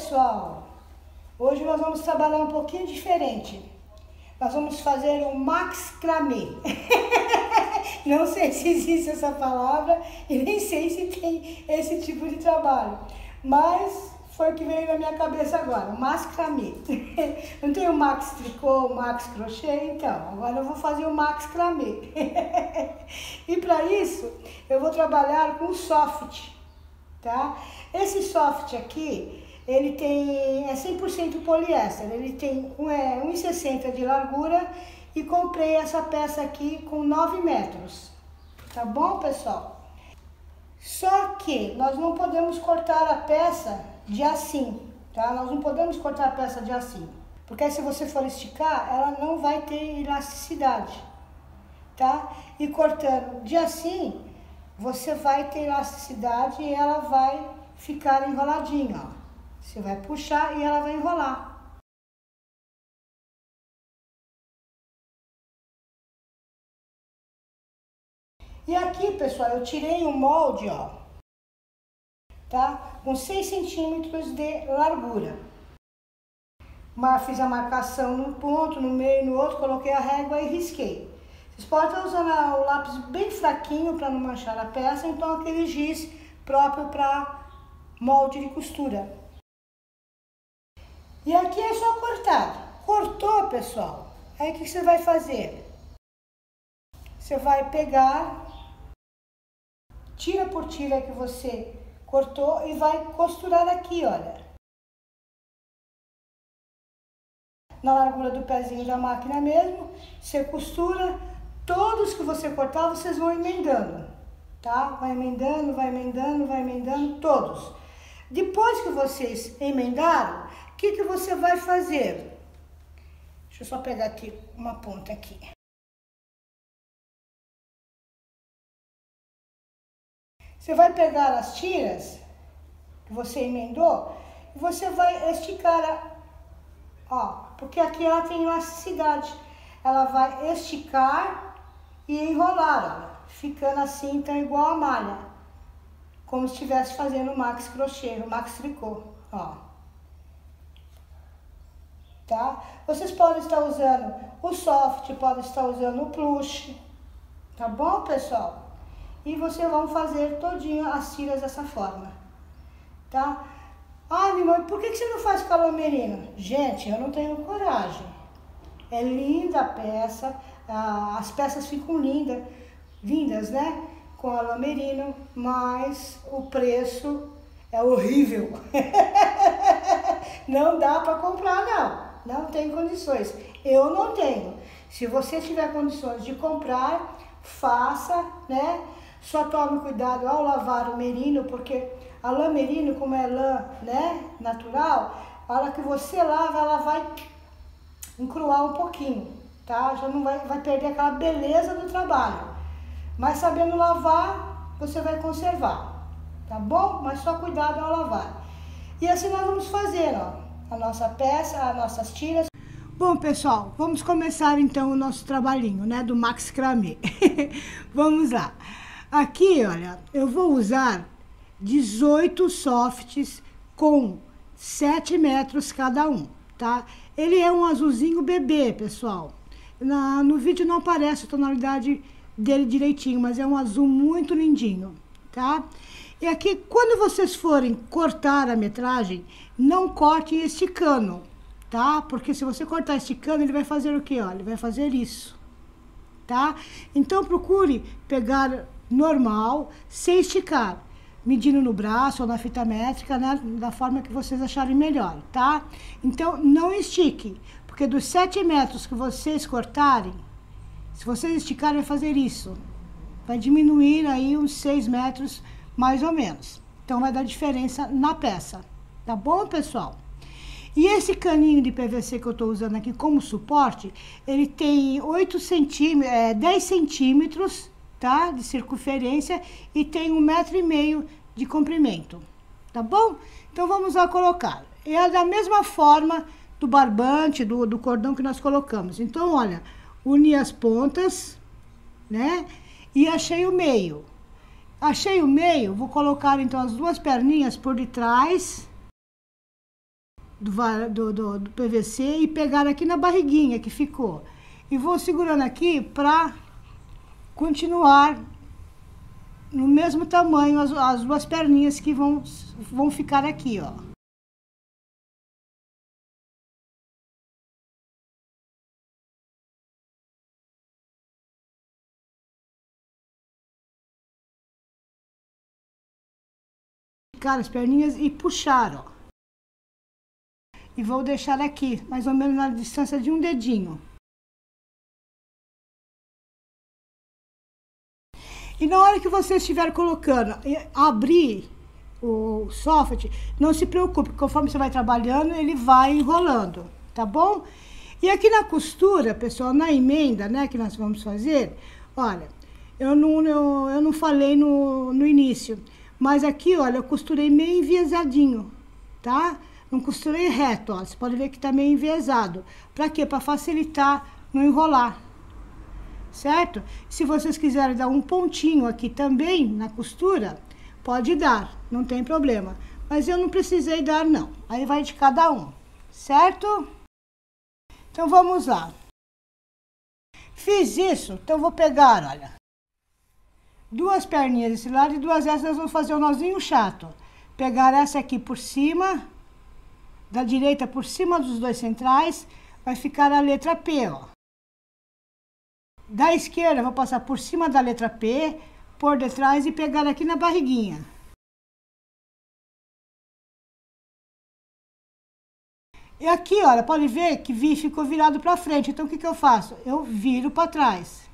pessoal, hoje nós vamos trabalhar um pouquinho diferente. Nós vamos fazer um macramê. Não sei se existe essa palavra e nem sei se tem esse tipo de trabalho, mas foi o que veio na minha cabeça agora, o macramê. Não tem o max tricô, o max crochê, então agora eu vou fazer o macramê. E para isso eu vou trabalhar com soft, tá? Esse soft aqui, ele é 100% poliéster, ele tem 1,60 de largura e comprei essa peça aqui com 9 metros, tá bom, pessoal? Só que nós não podemos cortar a peça de assim, tá? Nós não podemos cortar a peça de assim, porque aí se você for esticar, ela não vai ter elasticidade, tá? E cortando de assim, você vai ter elasticidade e ela vai ficar enroladinha, ó. Você vai puxar e ela vai enrolar. E aqui, pessoal, eu tirei um molde, ó, tá? Com 6 centímetros de largura. Fiz a marcação num ponto, no meio, no outro, coloquei a régua e risquei. Vocês podem estar usando o lápis bem fraquinho para não manchar a peça, então aquele giz próprio para molde de costura. E aqui é só cortar. Cortou, pessoal? Aí o que você vai fazer? Você vai pegar, tira por tira que você cortou e vai costurar aqui, olha. Na largura do pezinho da máquina mesmo, você costura. Todos que você cortar, vocês vão emendando, tá? Vai emendando, vai emendando, vai emendando, todos. Depois que vocês emendaram, o que você vai fazer? Deixa eu só pegar aqui uma ponta aqui. Você vai pegar as tiras que você emendou e você vai esticar, ó, porque aqui ela tem elasticidade. Ela vai esticar e enrolar, olha, ficando assim, então igual a malha, como se estivesse fazendo o max crochê, o max tricô, ó. Tá? Vocês podem estar usando o soft, podem estar usando o plush, tá bom, pessoal? E vocês vão fazer todinho as tiras dessa forma, tá? Ah, minha mãe, por que você não faz com a lã merino? Gente, eu não tenho coragem. É linda a peça, as peças ficam lindas, né? Com a lã merino, mas o preço é horrível. Não dá para comprar, não tem condições. Eu não tenho. Se você tiver condições de comprar, faça, né? Só tome cuidado ao lavar o merino, porque a lã merino, como é lã, né, natural, a hora que você lava, ela vai encruar um pouquinho, tá? Já não vai perder aquela beleza do trabalho. Mas sabendo lavar, você vai conservar, tá bom? Mas só cuidado ao lavar. E assim nós vamos fazer, ó, a nossa peça, as nossas tiras. Bom, pessoal, vamos começar então o nosso trabalhinho, né, do macramê. Vamos lá. Aqui, olha, eu vou usar 18 softs com 7 metros cada um, tá? Ele é um azulzinho bebê, pessoal. No vídeo não aparece a tonalidade dele direitinho, mas é um azul muito lindinho, tá? E aqui, quando vocês forem cortar a metragem, não cortem esticando, tá? Porque se você cortar esticando, ele vai fazer o quê? Ó, ele vai fazer isso, tá? Então, procure pegar normal, sem esticar, medindo no braço ou na fita métrica, né? Da forma que vocês acharem melhor, tá? Então, não estique, porque dos 7 metros que vocês cortarem, se vocês esticarem, vai fazer isso. Vai diminuir aí uns 6 metros, mais ou menos. Então, vai dar diferença na peça. Tá bom, pessoal? E esse caninho de PVC que eu tô usando aqui como suporte, ele tem 10 centímetros, tá? De circunferência e tem 1,5 m de comprimento. Tá bom? Então, vamos lá colocar. É da mesma forma do barbante, do cordão que nós colocamos. Então, olha, uni as pontas, né? E achei o meio. Achei o meio, vou colocar então as duas perninhas por detrás do PVC e pegar aqui na barriguinha que ficou. E vou segurando aqui para continuar no mesmo tamanho as duas perninhas que vão ficar aqui, ó. Ficar as perninhas e puxar, ó. E vou deixar aqui, mais ou menos na distância de um dedinho. E na hora que você estiver colocando, abrir o soffit, não se preocupe, conforme você vai trabalhando, ele vai enrolando, tá bom? E aqui na costura, pessoal, na emenda, né, que nós vamos fazer, olha, eu não falei no início, mas aqui, olha, eu costurei meio enviesadinho, tá? Não costurei reto, ó, você pode ver que tá meio enviesado. Pra quê? Pra facilitar não enrolar. Certo? Se vocês quiserem dar um pontinho aqui também na costura, pode dar, não tem problema. Mas eu não precisei dar, não. Aí vai de cada um, certo? Então, vamos lá. Fiz isso, então vou pegar, olha, duas perninhas desse lado e duas dessas, nós vamos fazer um nozinho chato. Pegar essa aqui por cima, da direita por cima dos dois centrais, vai ficar a letra P, ó. Da esquerda, vou passar por cima da letra P, por detrás e pegar aqui na barriguinha. E aqui, olha, pode ver que ficou virado para frente. Então, o que eu faço? Eu viro para trás.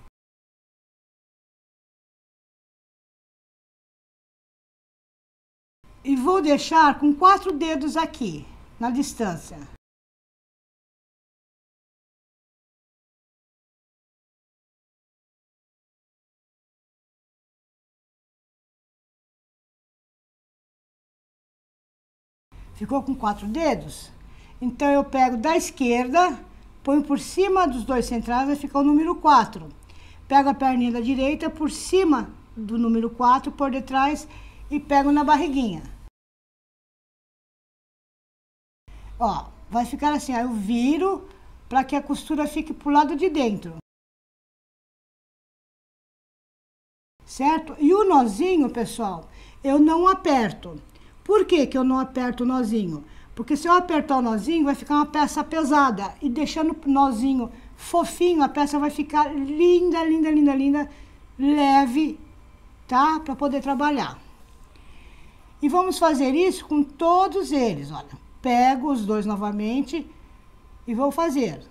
E vou deixar com 4 dedos aqui, na distância. Ficou com 4 dedos? Então, eu pego da esquerda, ponho por cima dos dois centrais, vai ficar o número 4. Pego a perninha da direita por cima do número 4, por detrás, e pego na barriguinha. Ó, vai ficar assim, aí eu viro para que a costura fique pro lado de dentro. Certo? E o nozinho, pessoal, eu não aperto. Por que que eu não aperto o nozinho? Porque se eu apertar o nozinho, vai ficar uma peça pesada. E deixando o nozinho fofinho, a peça vai ficar linda, linda, linda, linda, leve, tá? Para poder trabalhar. E vamos fazer isso com todos eles, olha. Pego os dois novamente e vou fazer.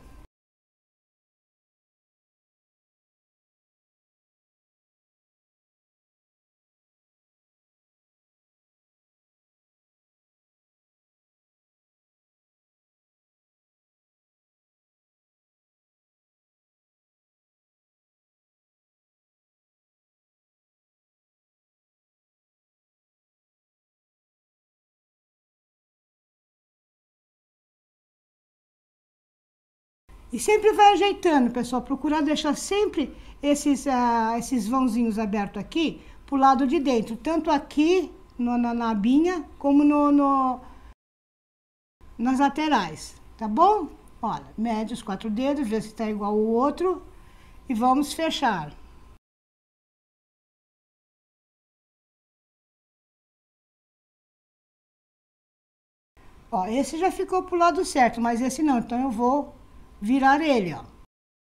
E sempre vai ajeitando, pessoal. Procurar deixar sempre esses vãozinhos abertos aqui pro lado de dentro. Tanto aqui na abinha, como nas laterais. Tá bom? Olha, mede os 4 dedos, vê se tá igual o outro. E vamos fechar. Ó, esse já ficou pro lado certo, mas esse não. Então, eu vou virar ele, ó.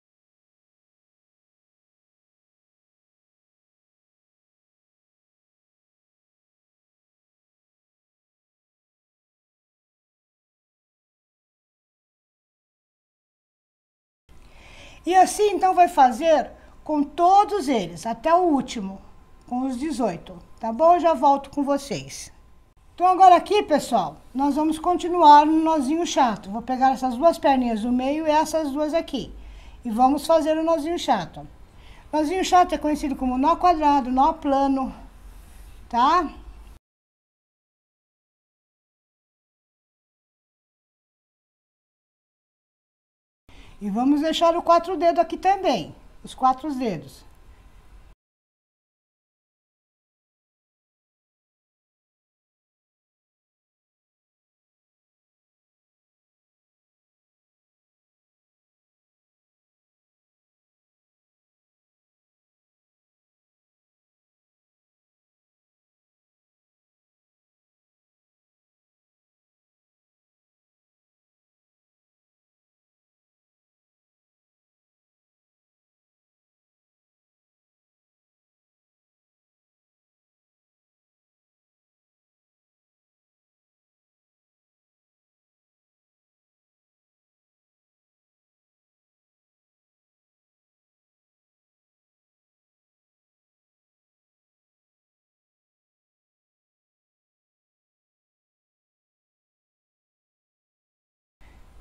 E assim, então, vai fazer com todos eles, até o último, com os 18, tá bom? Eu já volto com vocês. Então, agora aqui, pessoal, nós vamos continuar no nozinho chato. Vou pegar essas duas perninhas do meio e essas duas aqui. E vamos fazer o nozinho chato. Nozinho chato é conhecido como nó quadrado, nó plano, tá? E vamos deixar o 4 dedos aqui também, os 4 dedos.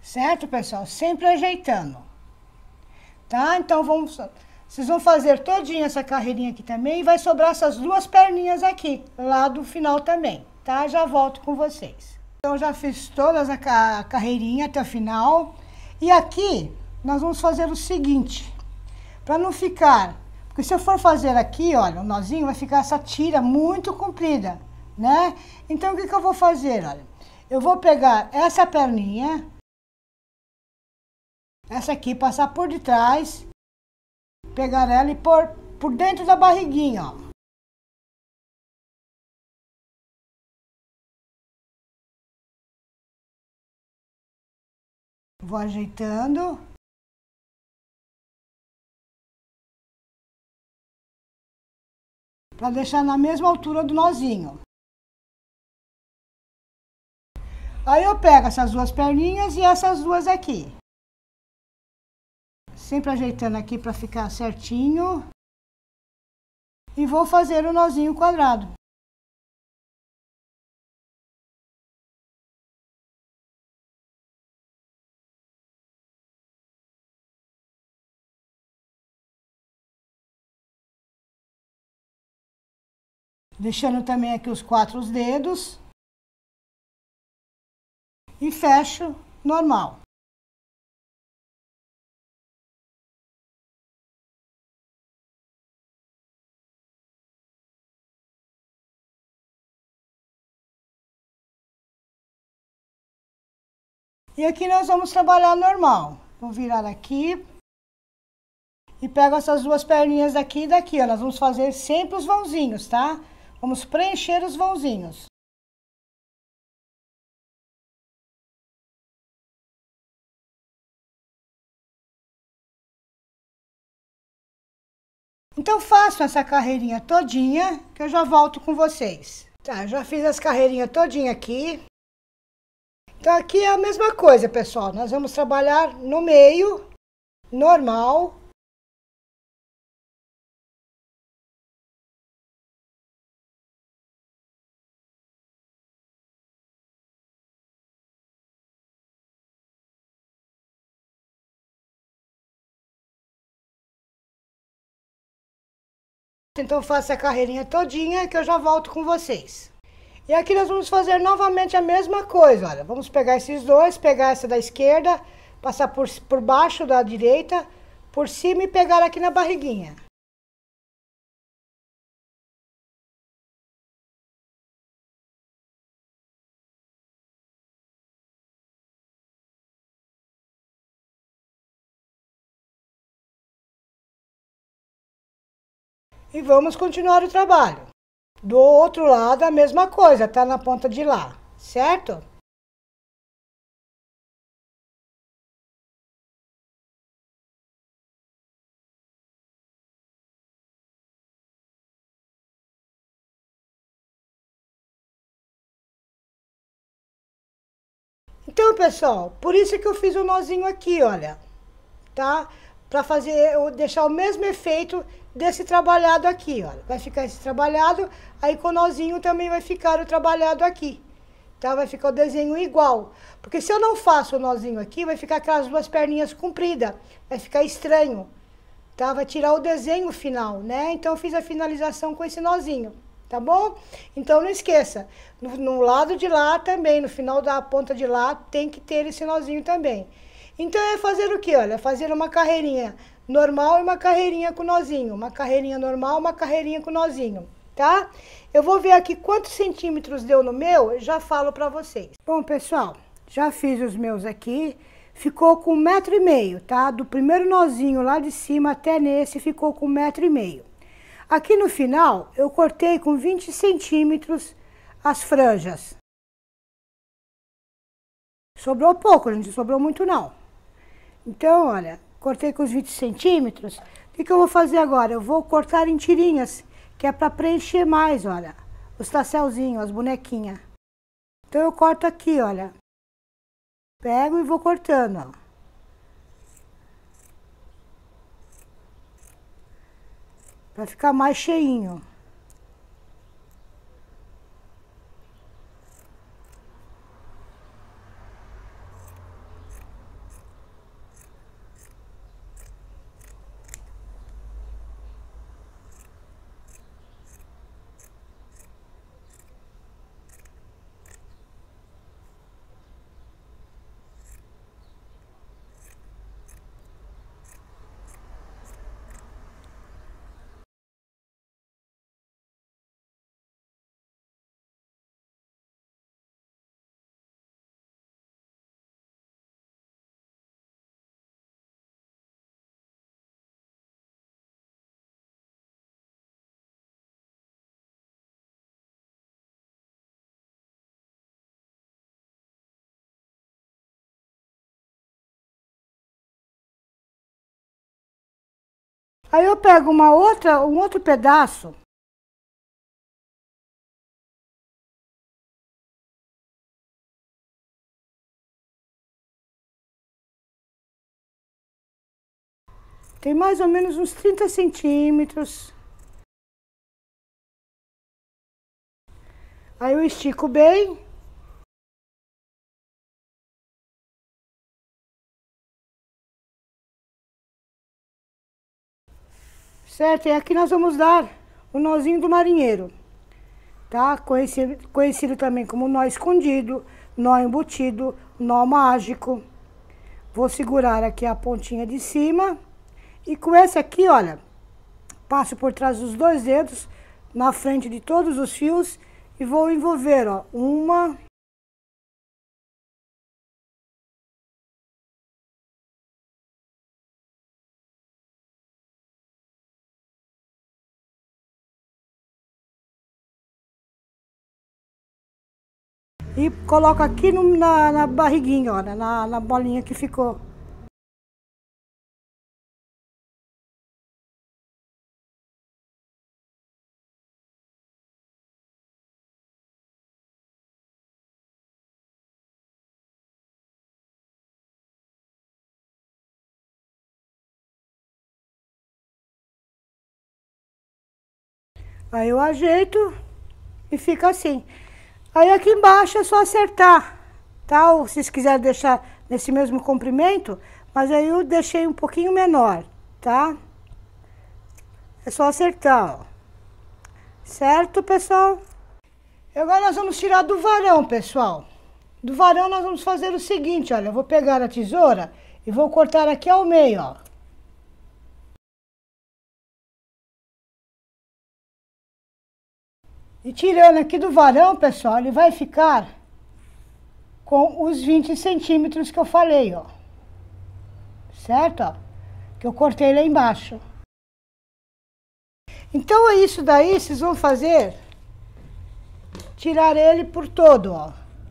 Certo, pessoal? Sempre ajeitando. Tá? Então, vocês vão fazer todinha essa carreirinha aqui também e vai sobrar essas duas perninhas aqui, lá do final também, tá? Já volto com vocês. Então, já fiz todas a carreirinha até o final. E aqui, nós vamos fazer o seguinte, para não ficar... Porque se eu for fazer aqui, olha, o nozinho vai ficar essa tira muito comprida, né? Então, o que eu vou fazer, olha? Eu vou pegar essa perninha... Essa aqui, passar por detrás, pegar ela e pôr por dentro da barriguinha, ó. Vou ajeitando. Para deixar na mesma altura do nozinho. Aí eu pego essas duas perninhas e essas duas aqui. Sempre ajeitando aqui para ficar certinho. E vou fazer o nozinho quadrado. Deixando também aqui os 4 dedos. E fecho normal. E aqui nós vamos trabalhar normal. Vou virar aqui. E pego essas duas perninhas daqui e daqui, ó. Nós vamos fazer sempre os vãozinhos, tá? Vamos preencher os vãozinhos. Então, faço essa carreirinha todinha, que eu já volto com vocês. Tá, já fiz as carreirinhas todinha aqui. Então, aqui é a mesma coisa, pessoal. Nós vamos trabalhar no meio, normal. Então, faço a carreirinha todinha, que eu já volto com vocês. E aqui nós vamos fazer novamente a mesma coisa, olha. Vamos pegar esses dois, pegar essa da esquerda, passar por baixo da direita, por cima e pegar aqui na barriguinha. E vamos continuar o trabalho. Do outro lado, a mesma coisa, tá na ponta de lá, certo? Então, pessoal, por isso que eu fiz o nozinho aqui, olha, tá? Pra deixar o mesmo efeito desse trabalhado aqui, olha. Vai ficar esse trabalhado, aí com o nozinho também vai ficar o trabalhado aqui, tá? Vai ficar o desenho igual. Porque se eu não faço o nozinho aqui, vai ficar aquelas duas perninhas compridas, vai ficar estranho, tá? Vai tirar o desenho final, né? Então, eu fiz a finalização com esse nozinho, tá bom? Então, não esqueça, no lado de lá também, no final da ponta de lá, tem que ter esse nozinho também. Então, é fazer o quê? Olha, fazer uma carreirinha normal e uma carreirinha com nozinho. Uma carreirinha normal, uma carreirinha com nozinho, tá? Eu vou ver aqui quantos centímetros deu no meu, já falo pra vocês. Bom, pessoal, já fiz os meus aqui. Ficou com 1,5 m, tá? Do primeiro nozinho lá de cima até nesse, ficou com 1,5 m. Aqui no final, eu cortei com 20 centímetros as franjas. Sobrou pouco, gente, sobrou muito não. Então, olha, cortei com os 20 centímetros. O que eu vou fazer agora? Eu vou cortar em tirinhas, que é para preencher mais, olha, os tasselzinhos, as bonequinhas. Então, eu corto aqui, olha. Pego e vou cortando, ó. Para ficar mais cheinho. Aí eu pego um outro pedaço. Tem mais ou menos uns 30 centímetros. Aí eu estico bem. Certo? E aqui nós vamos dar o nozinho do marinheiro, tá? Conhecido também como nó escondido, nó embutido, nó mágico. Vou segurar aqui a pontinha de cima e com esse aqui, olha, passo por trás dos dois dedos, na frente de todos os fios e vou envolver, ó, uma... E coloco aqui na barriguinha, ó, na bolinha que ficou. Aí eu ajeito e fica assim. Aí aqui embaixo é só acertar, tá? Ou se vocês quiserem deixar nesse mesmo comprimento, mas aí eu deixei um pouquinho menor, tá? É só acertar, ó. Certo, pessoal? E agora nós vamos tirar do varão, pessoal. Do varão nós vamos fazer o seguinte, olha. Eu vou pegar a tesoura e vou cortar aqui ao meio, ó. E tirando aqui do varão, pessoal, ele vai ficar com os 20 centímetros que eu falei, ó. Certo, ó? Que eu cortei lá embaixo. Então é isso daí, vocês vão fazer, tirar ele por todo, ó.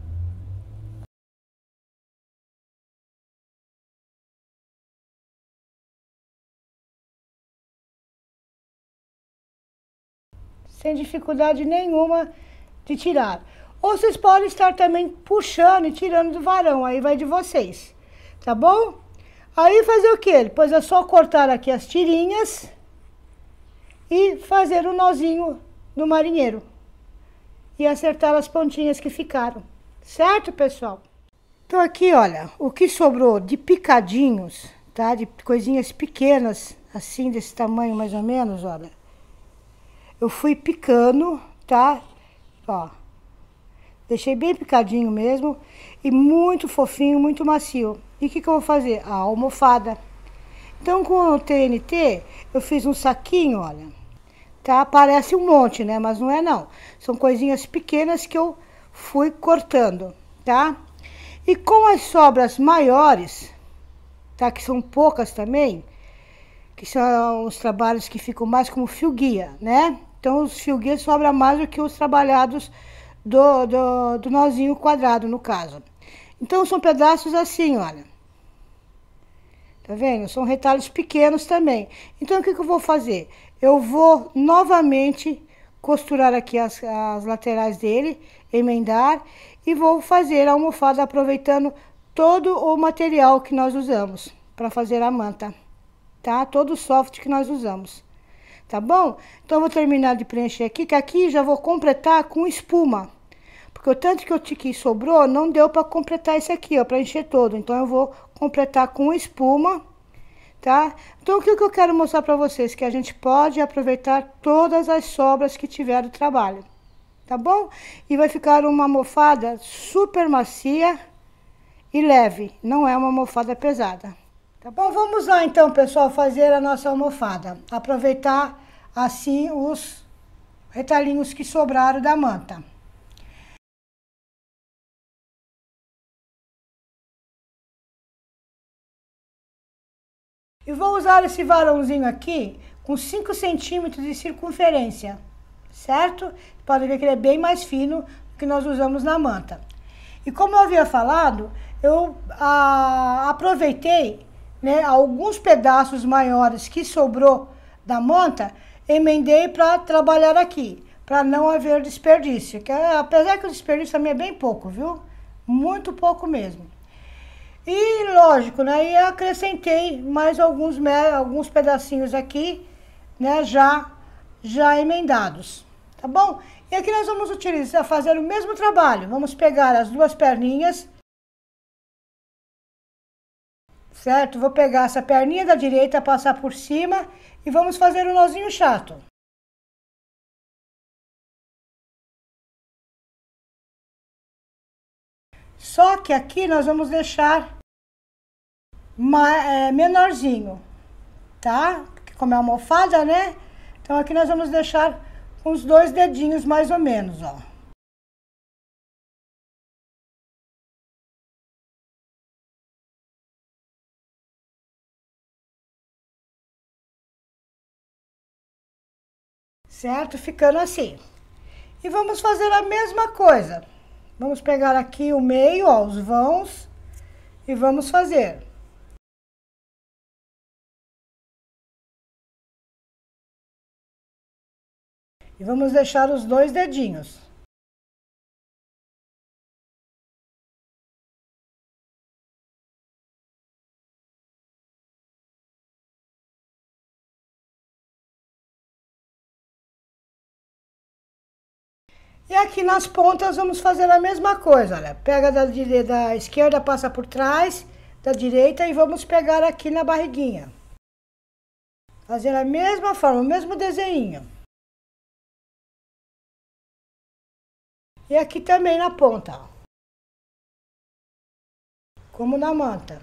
Sem dificuldade nenhuma de tirar. Ou vocês podem estar também puxando e tirando do varão, aí vai de vocês, tá bom? Aí fazer o quê? Depois é só cortar aqui as tirinhas e fazer o nozinho do marinheiro. E acertar as pontinhas que ficaram, certo, pessoal? Então aqui, olha, o que sobrou de picadinhos, tá? De coisinhas pequenas, assim, desse tamanho mais ou menos, olha. Eu fui picando, tá? Ó, deixei bem picadinho mesmo e muito fofinho, muito macio. E o que eu vou fazer? A almofada. Então, com o TNT, eu fiz um saquinho, olha. Tá? Parece um monte, né? Mas não é não. São coisinhas pequenas que eu fui cortando, tá? E com as sobras maiores, tá? Que são poucas também, que são os trabalhos que ficam mais como fio guia, né? Então, os fio guia sobram mais do que os trabalhados do nozinho quadrado, no caso. Então, são pedaços assim, olha. Tá vendo? São retalhos pequenos também. Então, o que eu vou fazer? Eu vou novamente costurar aqui as laterais dele, emendar, e vou fazer a almofada aproveitando todo o material que nós usamos para fazer a manta, tá? Todo o soft que nós usamos, tá bom? Então, eu vou terminar de preencher aqui, que aqui já vou completar com espuma. Porque o tanto que sobrou, não deu para completar esse aqui, ó, para encher todo. Então, eu vou completar com espuma, tá? Então, o que eu quero mostrar para vocês? Que a gente pode aproveitar todas as sobras que tiver do trabalho, tá bom? E vai ficar uma almofada super macia e leve, não é uma almofada pesada. Tá bom? Vamos lá então, pessoal, fazer a nossa almofada. Aproveitar assim os retalhinhos que sobraram da manta. E vou usar esse varãozinho aqui com 5 centímetros de circunferência, certo? Pode ver que ele é bem mais fino do que nós usamos na manta. E como eu havia falado, eu aproveitei, né, alguns pedaços maiores que sobrou da manta, emendei para trabalhar aqui, para não haver desperdício. Apesar que o desperdício também é bem pouco, viu? Muito pouco mesmo. E lógico, né? E acrescentei mais alguns pedacinhos aqui, né? Já emendados, tá bom? E aqui nós vamos fazer o mesmo trabalho. Vamos pegar as duas perninhas, certo? Vou pegar essa perninha da direita, passar por cima e vamos fazer o nozinho chato. Só que aqui nós vamos deixar menorzinho, tá? Porque como é almofada, né? Então aqui nós vamos deixar uns 2 dedinhos mais ou menos, ó. Certo? Ficando assim. E vamos fazer a mesma coisa. Vamos pegar aqui o meio, ó, os vãos, e vamos fazer. E vamos deixar os 2 dedinhos. E aqui nas pontas vamos fazer a mesma coisa, olha. Pega da esquerda, passa por trás, da direita e vamos pegar aqui na barriguinha. Fazer a mesma forma, o mesmo desenho. E aqui também na ponta, ó. Como na manta.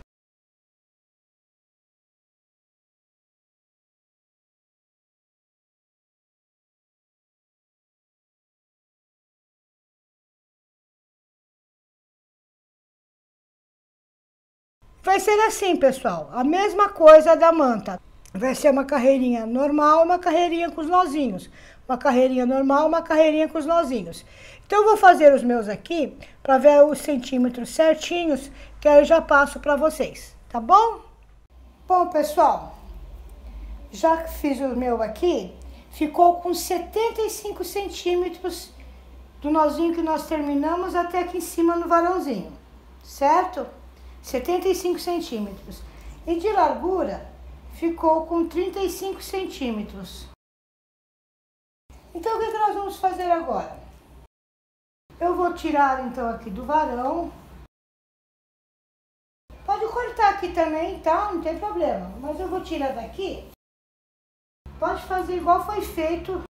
Vai ser assim, pessoal, a mesma coisa da manta. Vai ser uma carreirinha normal, uma carreirinha com os nozinhos. Uma carreirinha normal, uma carreirinha com os nozinhos. Então, eu vou fazer os meus aqui, para ver os centímetros certinhos, que aí eu já passo para vocês, tá bom? Bom, pessoal, já que fiz o meu aqui, ficou com 75 centímetros do nozinho que nós terminamos até aqui em cima no varãozinho, certo? 75 centímetros. E de largura, ficou com 35 centímetros. Então, o que nós vamos fazer agora? Eu vou tirar, então, aqui do varão. Pode cortar aqui também, tá? Não tem problema. Mas eu vou tirar daqui. Pode fazer igual foi feito.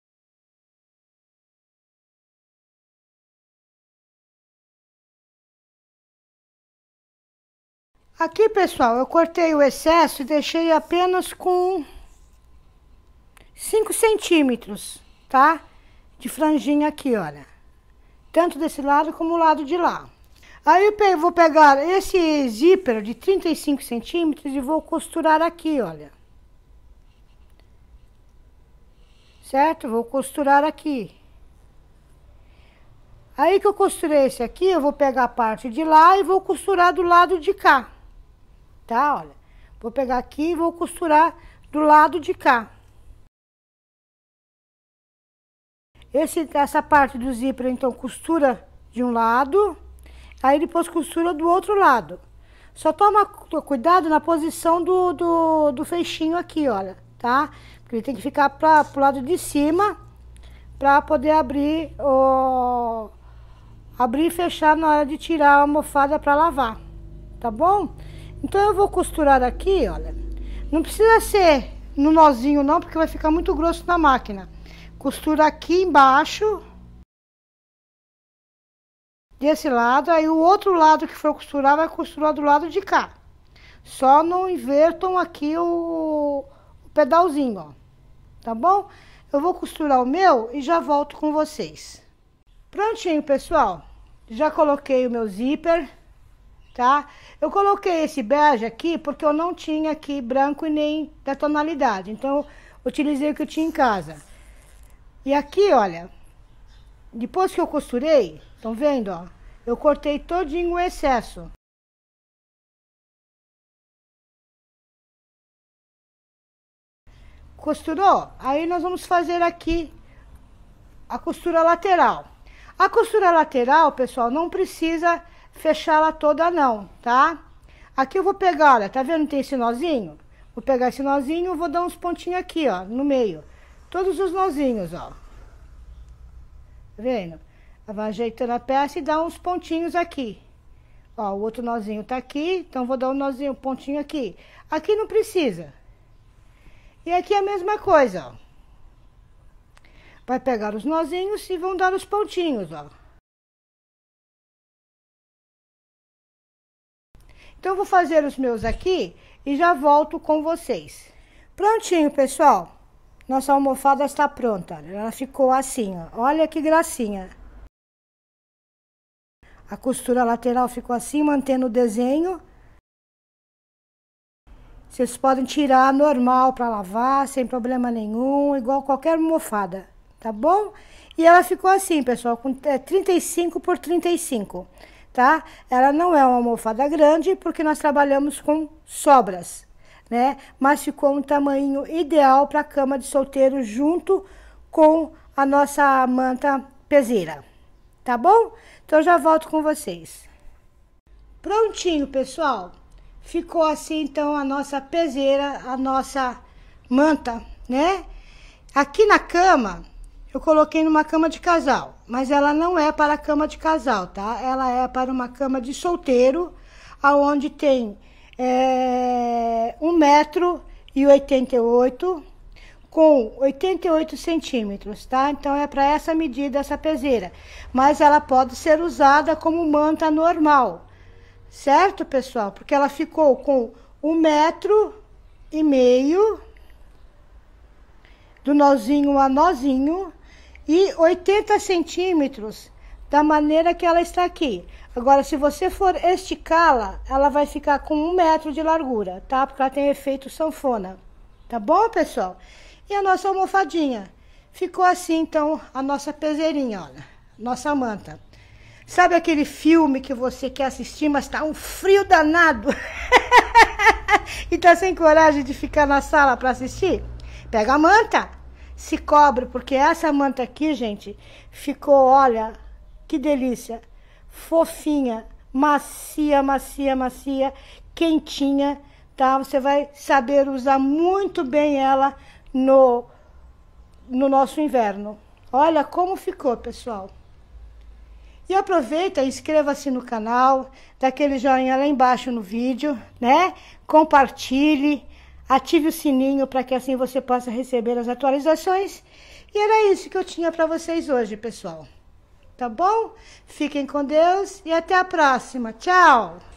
Aqui, pessoal, eu cortei o excesso e deixei apenas com 5 centímetros, tá? De franjinha aqui, olha. Tanto desse lado como o lado de lá. Aí eu vou pegar esse zíper de 35 centímetros e vou costurar aqui, olha. Certo? Vou costurar aqui. Aí que eu costurei esse aqui, eu vou pegar a parte de lá e vou costurar do lado de cá. Tá? Olha. Vou pegar aqui e vou costurar do lado de cá. Essa parte do zíper, então, costura de um lado, aí depois costura do outro lado. Só toma cuidado na posição do fechinho aqui, olha, tá? Porque ele tem que ficar pro lado de cima, pra poder abrir e fechar na hora de tirar a almofada pra lavar, tá bom? Então, eu vou costurar aqui, olha. Não precisa ser no nozinho não, porque vai ficar muito grosso na máquina. Costura aqui embaixo, desse lado, aí o outro lado que for costurar, vai costurar do lado de cá. Só não invertam aqui o pedalzinho, ó, tá bom? Eu vou costurar o meu e já volto com vocês. Prontinho, pessoal. Já coloquei o meu zíper, tá? Eu coloquei esse bege aqui porque eu não tinha aqui branco e nem da tonalidade. Então, eu utilizei o que eu tinha em casa. E aqui, olha, depois que eu costurei, estão vendo, ó? Eu cortei todinho o excesso. Costurou? Aí nós vamos fazer aqui a costura lateral. A costura lateral, pessoal, não precisa fechá-la toda não, tá? Aqui eu vou pegar, olha, tá vendo? Tem esse nozinho? Vou pegar esse nozinho, vou dar uns pontinhos aqui, ó, no meio. Todos os nozinhos, ó. Tá vendo? Vai ajeitando a peça e dá uns pontinhos aqui. Ó, o outro nozinho tá aqui, então vou dar um nozinho, um pontinho aqui. Aqui não precisa. E aqui a mesma coisa, ó. Vai pegar os nozinhos e vão dar os pontinhos, ó. Então, eu vou fazer os meus aqui e já volto com vocês. Prontinho, pessoal. Nossa almofada está pronta. Ela ficou assim, ó. Olha que gracinha. A costura lateral ficou assim, mantendo o desenho. Vocês podem tirar normal para lavar, sem problema nenhum, igual qualquer almofada, tá bom? E ela ficou assim, pessoal, com 35 por 35, tá? Ela não é uma almofada grande, porque nós trabalhamos com sobras, né? Mas ficou um tamanho ideal para cama de solteiro, junto com a nossa manta peseira, tá bom? Então, eu já volto com vocês. Prontinho, pessoal. Ficou assim, então, a nossa peseira, a nossa manta, né? Aqui na cama, eu coloquei numa cama de casal, mas ela não é para cama de casal, tá? Ela é para uma cama de solteiro, aonde tem 1,88 m, com 88 centímetros, tá? Então, é para essa medida, essa peseira. Mas ela pode ser usada como manta normal, certo, pessoal? Porque ela ficou com 1,5 m, do nozinho a nozinho, e 80 centímetros, da maneira que ela está aqui. Agora, se você for esticá-la, ela vai ficar com 1 metro de largura, tá? Porque ela tem efeito sanfona, tá bom, pessoal? E a nossa almofadinha. Ficou assim, então, a nossa peseirinha, olha, nossa manta. Sabe aquele filme que você quer assistir, mas tá um frio danado? E tá sem coragem de ficar na sala para assistir? Pega a manta, se cobre, porque essa manta aqui, gente, ficou, olha, que delícia. Fofinha, macia, macia, macia, quentinha, tá? Você vai saber usar muito bem ela no nosso inverno. Olha como ficou, pessoal. E aproveita, inscreva-se no canal, dá aquele joinha lá embaixo no vídeo, né? Compartilhe, ative o sininho para que assim você possa receber as atualizações. E era isso que eu tinha para vocês hoje, pessoal. Tá bom? Fiquem com Deus e até a próxima. Tchau!